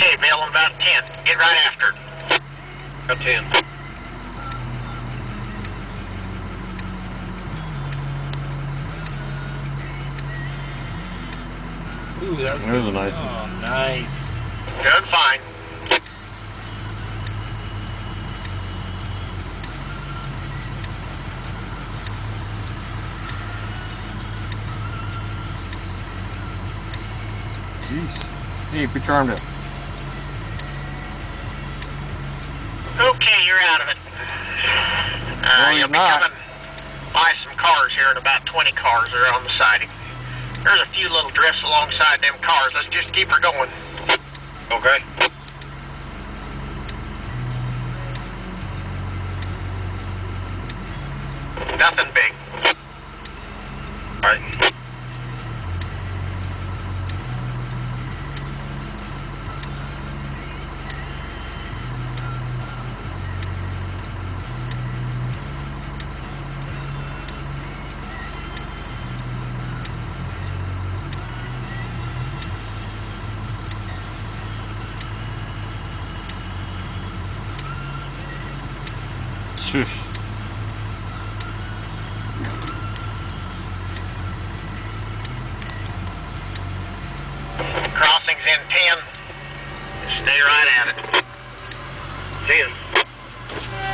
Okay, Bill, I'm about 10. Get right after it. About 10. Ooh, that was a nice one. Oh, nice. Doing fine. Jeez. Hey, put your arm down. Okay, you're out of it. You'll be coming by some cars here, and about 20 cars are on the siding. There's a few little drifts alongside them cars. Let's just keep her going. Okay. Nothing big. All right. Shush. Crossing's in 10. Stay right at it. 10.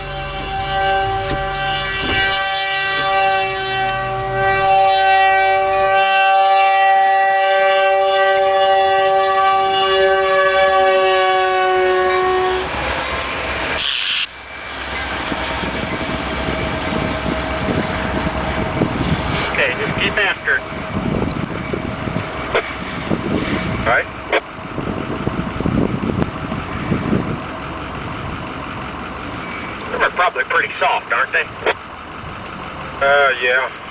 Okay, just keep after it. All right. Them are probably pretty soft, aren't they? Yeah.